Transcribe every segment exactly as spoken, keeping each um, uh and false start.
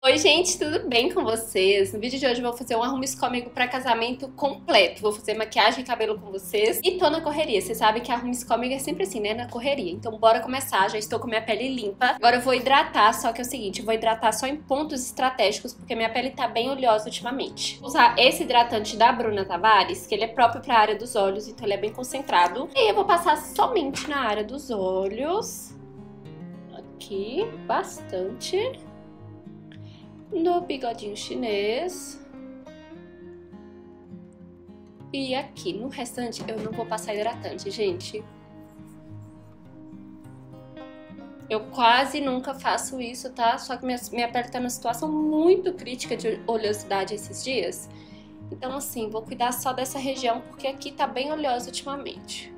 Oi gente, tudo bem com vocês? No vídeo de hoje eu vou fazer um Arrume-se Comigo pra casamento completo. Vou fazer maquiagem e cabelo com vocês e tô na correria. Vocês sabem que Arrume-se Comigo é sempre assim, né? Na correria. Então bora começar, já estou com minha pele limpa. Agora eu vou hidratar, só que é o seguinte, eu vou hidratar só em pontos estratégicos, porque minha pele tá bem oleosa ultimamente. Vou usar esse hidratante da Bruna Tavares, que ele é próprio pra área dos olhos, então ele é bem concentrado. E eu vou passar somente na área dos olhos. Aqui, bastante. No bigodinho chinês. E aqui, no restante, eu não vou passar hidratante, gente. Eu quase nunca faço isso, tá? Só que minha, minha pele tá numa situação muito crítica de oleosidade esses dias. Então, assim, vou cuidar só dessa região, porque aqui tá bem oleosa ultimamente.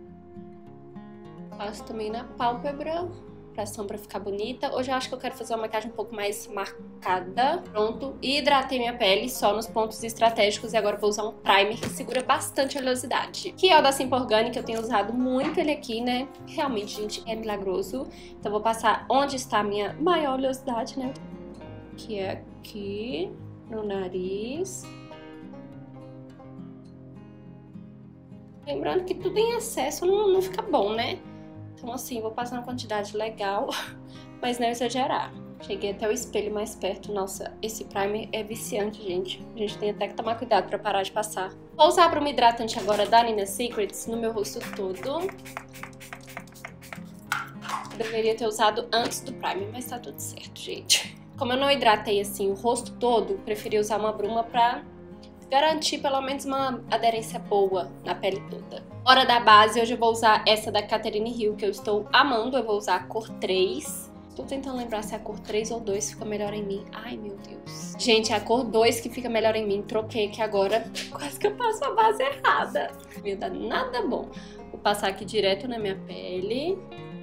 Passo também na pálpebra, pra sombra ficar bonita. Hoje eu acho que eu quero fazer uma maquiagem um pouco mais marcada. Pronto, hidratei minha pele só nos pontos estratégicos e agora vou usar um primer que segura bastante a oleosidade. Que é o da Simple Organic, eu tenho usado muito ele aqui, né? Realmente, gente, é milagroso. Então vou passar onde está a minha maior oleosidade, né? Que é aqui, no nariz. Lembrando que tudo em excesso não, não fica bom, né? Então assim, vou passar uma quantidade legal, mas não exagerar. Cheguei até o espelho mais perto. Nossa, esse primer é viciante, gente. A gente tem até que tomar cuidado pra parar de passar. Vou usar a bruma hidratante agora da Nina Secrets no meu rosto todo. Deveria ter usado antes do primer, mas tá tudo certo, gente. Como eu não hidratei assim o rosto todo, preferi usar uma bruma pra garantir pelo menos uma aderência boa na pele toda. Hora da base, hoje eu vou usar essa da Catherine Hill, que eu estou amando. Eu vou usar a cor três. Estou tentando lembrar se é a cor três ou dois fica melhor em mim. Ai, meu Deus. Gente, é a cor dois que fica melhor em mim. Troquei aqui agora. Quase que eu passo a base errada. Não ia dar nada bom. Vou passar aqui direto na minha pele.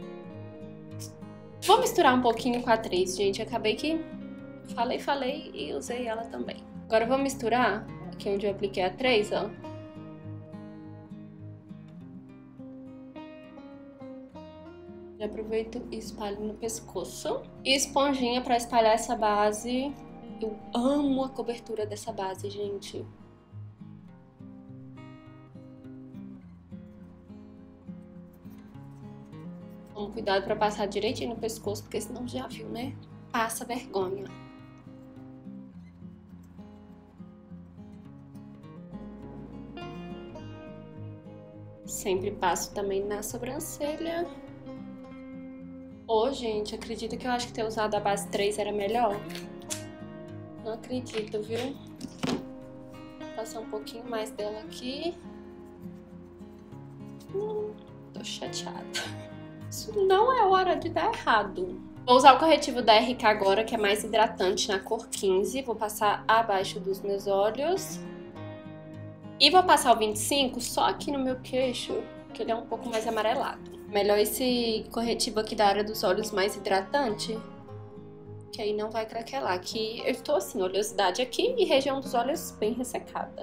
Vou misturar um pouquinho com a três, gente. Acabei que falei, falei e usei ela também. Agora eu vou misturar aqui onde eu apliquei a três, ó. Já aproveito e espalho no pescoço. E esponjinha pra espalhar essa base. Eu amo a cobertura dessa base, gente. Toma cuidado pra passar direitinho no pescoço, porque senão já viu, né? Passa vergonha. Sempre passo também na sobrancelha. Ô, oh, gente, acredita que eu acho que ter usado a base três era melhor? Não acredito, viu? Vou passar um pouquinho mais dela aqui. Hum, tô chateada. Isso não é hora de dar errado. Vou usar o corretivo da R K agora, que é mais hidratante, na cor quinze. Vou passar abaixo dos meus olhos. E vou passar o vinte e cinco só aqui no meu queixo, que ele é um pouco mais amarelado. Melhor esse corretivo aqui da área dos olhos mais hidratante, que aí não vai craquelar. Aqui eu estou assim, oleosidade aqui e região dos olhos bem ressecada.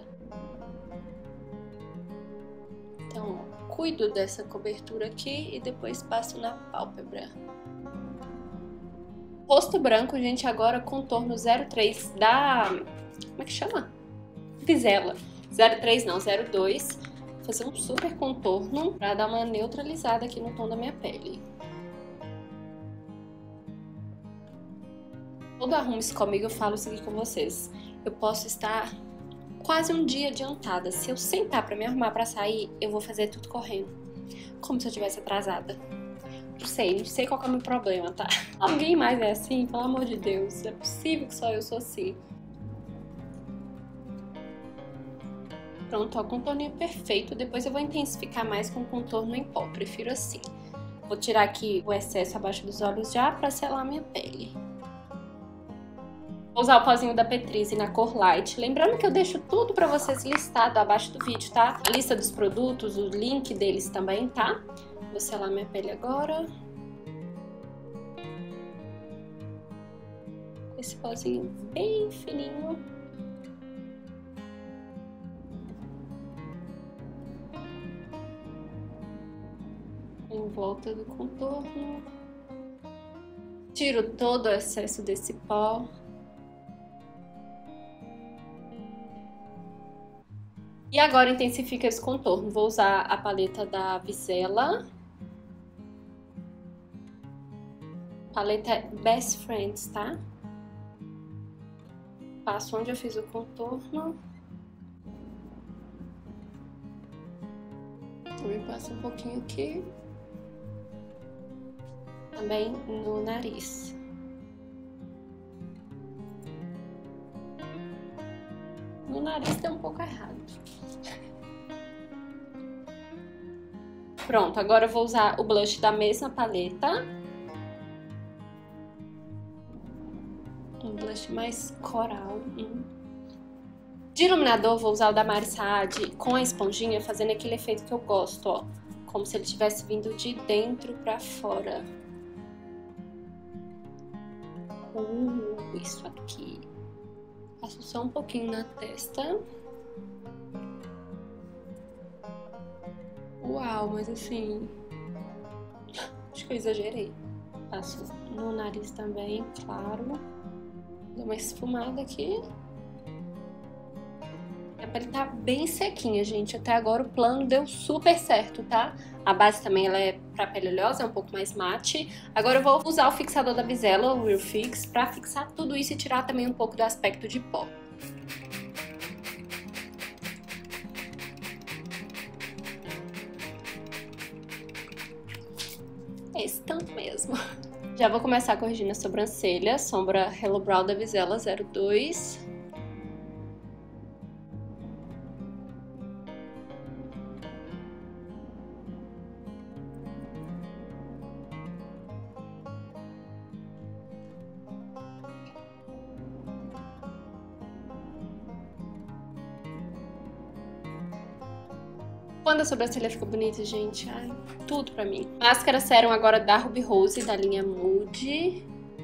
Então, ó, cuido dessa cobertura aqui e depois passo na pálpebra. Rosto branco, gente, agora contorno zero três da... como é que chama? Visela. zero três não, zero dois. Vou fazer um super contorno pra dar uma neutralizada aqui no tom da minha pele. Todo Arrume-se Comigo eu falo isso aqui com vocês. Eu posso estar quase um dia adiantada. Se eu sentar pra me arrumar pra sair, eu vou fazer tudo correndo. Como se eu estivesse atrasada. Não sei, não sei qual que é o meu problema, tá? Alguém mais é assim? Pelo amor de Deus. Não é possível que só eu sou assim. Pronto, ó, o contorno perfeito. Depois eu vou intensificar mais com contorno em pó, prefiro assim. Vou tirar aqui o excesso abaixo dos olhos já pra selar a minha pele. Vou usar o pozinho da Petrice na cor light. Lembrando que eu deixo tudo pra vocês listado abaixo do vídeo, tá? A lista dos produtos, o link deles também, tá? Vou selar minha pele agora. Esse pozinho bem fininho. Em volta do contorno. Tiro todo o excesso desse pó. E agora intensifica esse contorno. Vou usar a paleta da Vizela. Paleta Best Friends, tá? Passo onde eu fiz o contorno. Também passo um pouquinho aqui. Também no nariz. No nariz tá um pouco errado. Pronto, agora eu vou usar o blush da mesma paleta. Um blush mais coral. Hum. De iluminador, vou usar o da Mari Saad com a esponjinha, fazendo aquele efeito que eu gosto, ó. Como se ele tivesse vindo de dentro pra fora. Uh, isso aqui. Passo só um pouquinho na testa. Uau, mas assim... acho que eu exagerei. Passo no nariz também, claro. Dou uma esfumada aqui. A pele tá bem sequinha, gente. Até agora o plano deu super certo, tá? A base também ela é pra pele oleosa, é um pouco mais mate. Agora eu vou usar o fixador da Vizela, o Real Fix, pra fixar tudo isso e tirar também um pouco do aspecto de pó. Esse tanto mesmo. Já vou começar corrigindo a sobrancelha, sombra Hello Brow da Vizela zero dois. Quando a sobrancelha fica bonita, gente, ai, tudo pra mim. Máscara Serum agora da Ruby Rose, da linha Mood.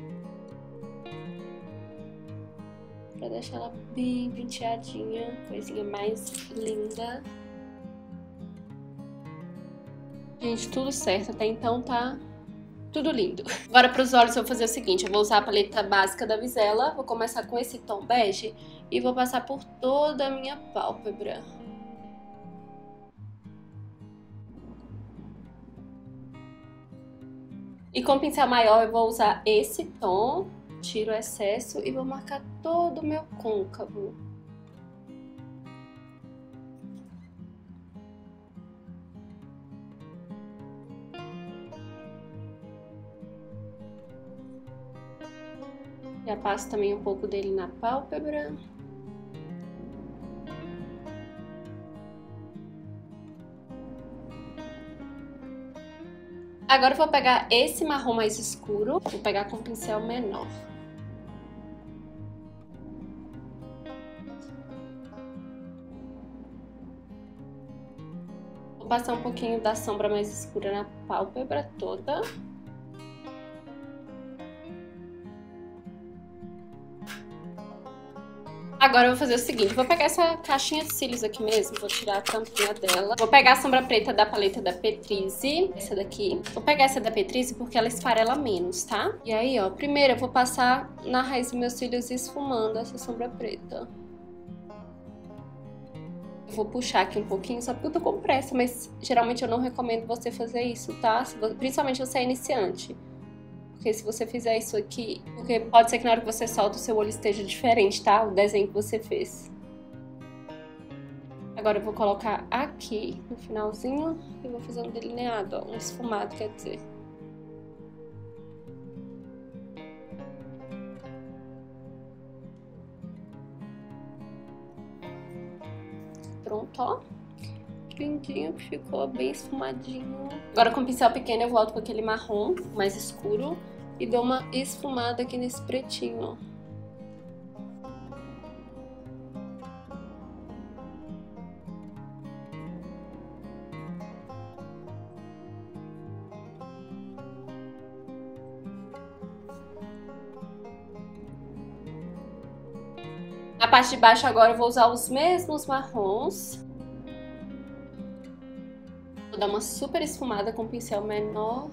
Pra deixar ela bem penteadinha, coisinha mais linda. Gente, tudo certo, até então tá tudo lindo. Agora pros olhos eu vou fazer o seguinte, eu vou usar a paleta básica da Vizela, vou começar com esse tom bege e vou passar por toda a minha pálpebra. E com o pincel maior eu vou usar esse tom, tiro o excesso e vou marcar todo o meu côncavo. Já passo também um pouco dele na pálpebra. Agora eu vou pegar esse marrom mais escuro, vou pegar com um pincel menor. Vou passar um pouquinho da sombra mais escura na pálpebra toda. Agora eu vou fazer o seguinte, vou pegar essa caixinha de cílios aqui mesmo, vou tirar a tampinha dela. Vou pegar a sombra preta da paleta da Petrice, essa daqui. Vou pegar essa da Petrice porque ela esfarela menos, tá? E aí, ó, primeiro eu vou passar na raiz dos meus cílios esfumando essa sombra preta. Eu vou puxar aqui um pouquinho, só porque eu tô com pressa, mas geralmente eu não recomendo você fazer isso, tá? Principalmente se você é iniciante. Porque se você fizer isso aqui, porque pode ser que na hora que você solta o seu olho esteja diferente, tá? O desenho que você fez. Agora eu vou colocar aqui no finalzinho e vou fazer um delineado, ó, um esfumado, quer dizer. Pronto, ó. Lindinho, que ficou bem esfumadinho. Agora com o pincel pequeno eu volto com aquele marrom mais escuro e dou uma esfumada aqui nesse pretinho, ó. Na parte de baixo agora eu vou usar os mesmos marrons. Vou dar uma super esfumada com o pincel menor.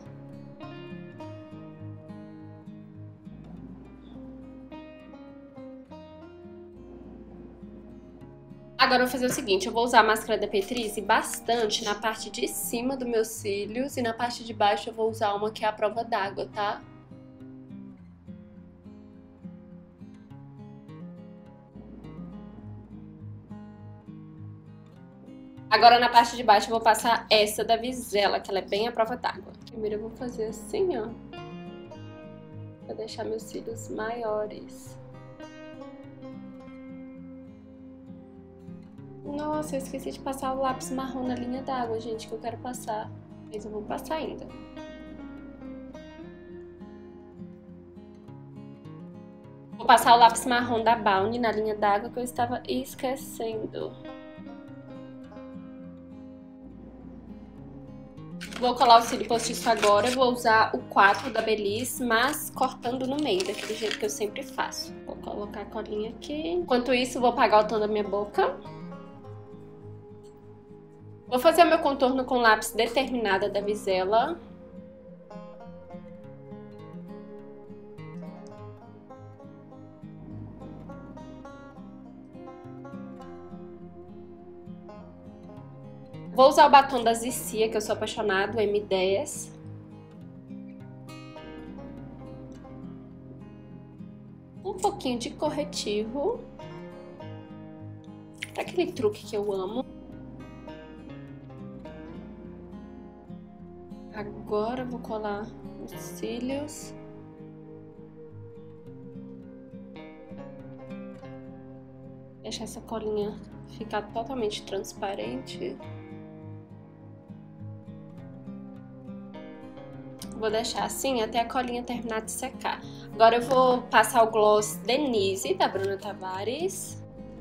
Agora eu vou fazer o seguinte, eu vou usar a máscara da Petrice bastante na parte de cima dos meus cílios e na parte de baixo eu vou usar uma que é a prova d'água, tá? Agora na parte de baixo eu vou passar essa da Visela, que ela é bem a prova d'água. Primeiro eu vou fazer assim, ó, pra deixar meus cílios maiores. Nossa, eu esqueci de passar o lápis marrom na linha d'água, gente, que eu quero passar. Mas eu vou passar ainda. Vou passar o lápis marrom da Balm na linha d'água que eu estava esquecendo. Vou colar o cílio postiço agora, vou usar o quatro da Belize, mas cortando no meio, daquele jeito que eu sempre faço. Vou colocar a colinha aqui. Enquanto isso, vou apagar o tom da minha boca. Vou fazer o meu contorno com lápis Determinada da Visela. Vou usar o batom da Zissia, que eu sou apaixonada, o M dez. Um pouquinho de corretivo. Aquele truque que eu amo. Agora eu vou colar os cílios. Deixar essa colinha ficar totalmente transparente. Vou deixar assim até a colinha terminar de secar. Agora eu vou passar o gloss Denise, da Bruna Tavares.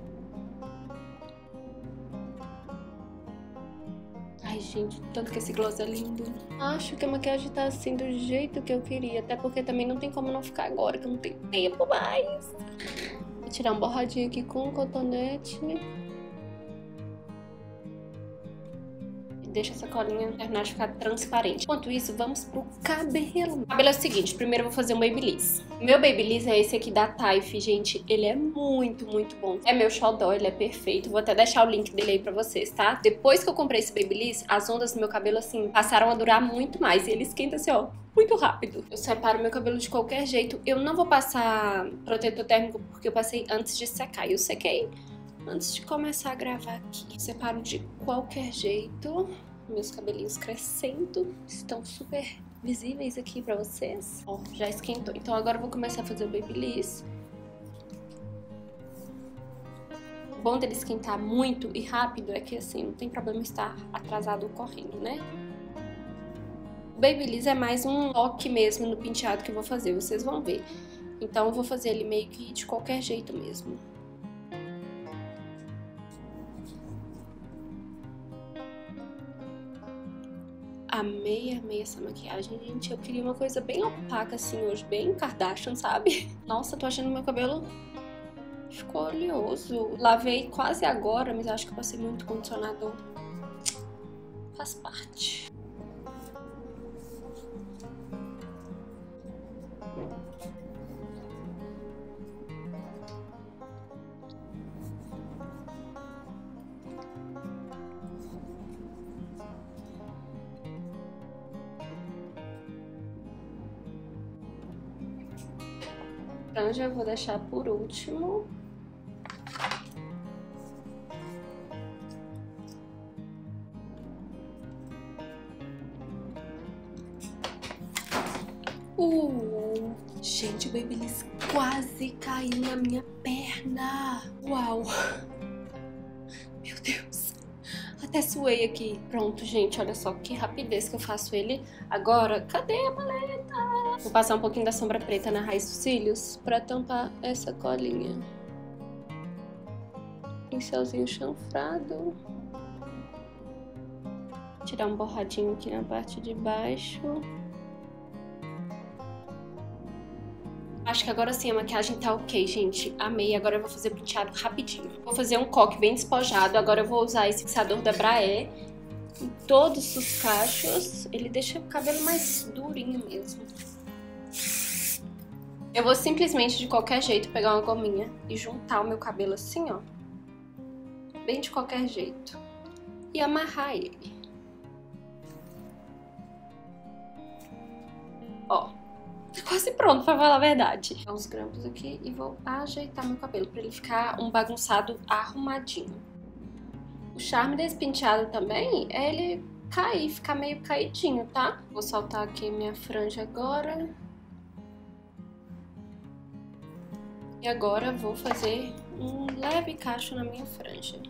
Ai, gente, tanto que esse gloss é lindo. Acho que a maquiagem tá assim do jeito que eu queria. Até porque também não tem como não ficar agora, que eu não tenho tempo mais. Vou tirar um borradinho aqui com um cotonete. Deixa essa colinha terminar de ficar transparente. Enquanto isso, vamos pro cabelo. O cabelo é o seguinte, primeiro eu vou fazer um Babyliss. Meu Babyliss é esse aqui da Taif, gente. Ele é muito, muito bom. É meu xodó, ele é perfeito. Vou até deixar o link dele aí pra vocês, tá? Depois que eu comprei esse Babyliss, as ondas do meu cabelo, assim, passaram a durar muito mais. E ele esquenta, assim, ó, muito rápido. Eu separo meu cabelo de qualquer jeito. Eu não vou passar protetor térmico porque eu passei antes de secar. E eu sequei antes de começar a gravar aqui. Eu separo de qualquer jeito. Meus cabelinhos crescendo estão super visíveis aqui pra vocês. Ó, já esquentou. Então agora eu vou começar a fazer o Babyliss. O bom dele esquentar muito e rápido é que, assim, não tem problema estar atrasado ou correndo, né? O Babyliss é mais um toque mesmo no penteado que eu vou fazer, vocês vão ver. Então eu vou fazer ele meio que de qualquer jeito mesmo. Amei, amei essa maquiagem, gente. Eu queria uma coisa bem opaca, assim, hoje. Bem Kardashian, sabe? Nossa, tô achando meu cabelo ficou oleoso. Lavei quase agora, mas acho que eu passei muito condicionador. Faz parte. Franja eu vou deixar por último. Uh, gente, o Babyliss quase caiu na minha perna. Uau! Meu Deus! Até suei aqui. Pronto, gente, olha só que rapidez que eu faço ele. Agora, cadê a paleta? Vou passar um pouquinho da sombra preta na raiz dos cílios pra tampar essa colinha. Pincelzinho chanfrado. Tirar um borradinho aqui na parte de baixo. Acho que agora sim a maquiagem tá ok, gente. Amei. Agora eu vou fazer o penteado rapidinho. Vou fazer um coque bem despojado. Agora eu vou usar esse fixador da Braé em todos os cachos. Ele deixa o cabelo mais durinho mesmo. Eu vou simplesmente, de qualquer jeito, pegar uma gominha e juntar o meu cabelo assim, ó. bem de qualquer jeito e amarrar ele. Ó, tá quase pronto, pra falar a verdade. Vou uns grampos aqui e vou ajeitar meu cabelo pra ele ficar um bagunçado arrumadinho. O charme desse penteado também é ele cair, ficar meio caidinho, tá? Vou soltar aqui minha franja agora. E agora vou fazer um leve cacho na minha franja.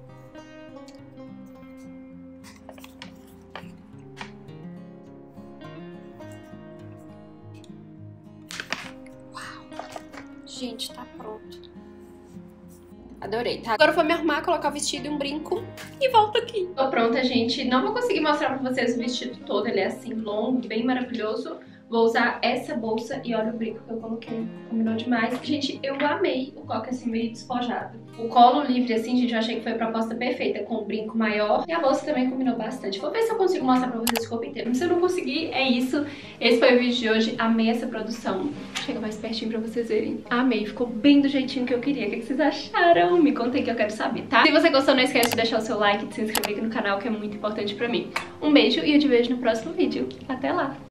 Gente, tá pronto. Adorei, tá? Agora eu vou me arrumar, colocar o vestido e um brinco e volto aqui. Tô pronta, gente. Não vou conseguir mostrar pra vocês o vestido todo. Ele é assim, longo, bem maravilhoso. Vou usar essa bolsa e olha o brinco que eu coloquei. Combinou demais. Gente, eu amei o coque assim, meio despojado. O colo livre assim, gente, eu achei que foi a proposta perfeita, com o brinco maior. E a bolsa também combinou bastante. Vou ver se eu consigo mostrar pra vocês o corpo inteiro. Mas se eu não conseguir, é isso. Esse foi o vídeo de hoje. Amei essa produção. Chega mais pertinho pra vocês verem. Amei, ficou bem do jeitinho que eu queria. O que vocês acharam? Me contem que eu quero saber, tá? Se você gostou, não esquece de deixar o seu like e de se inscrever aqui no canal, que é muito importante pra mim. Um beijo e eu te vejo no próximo vídeo. Até lá!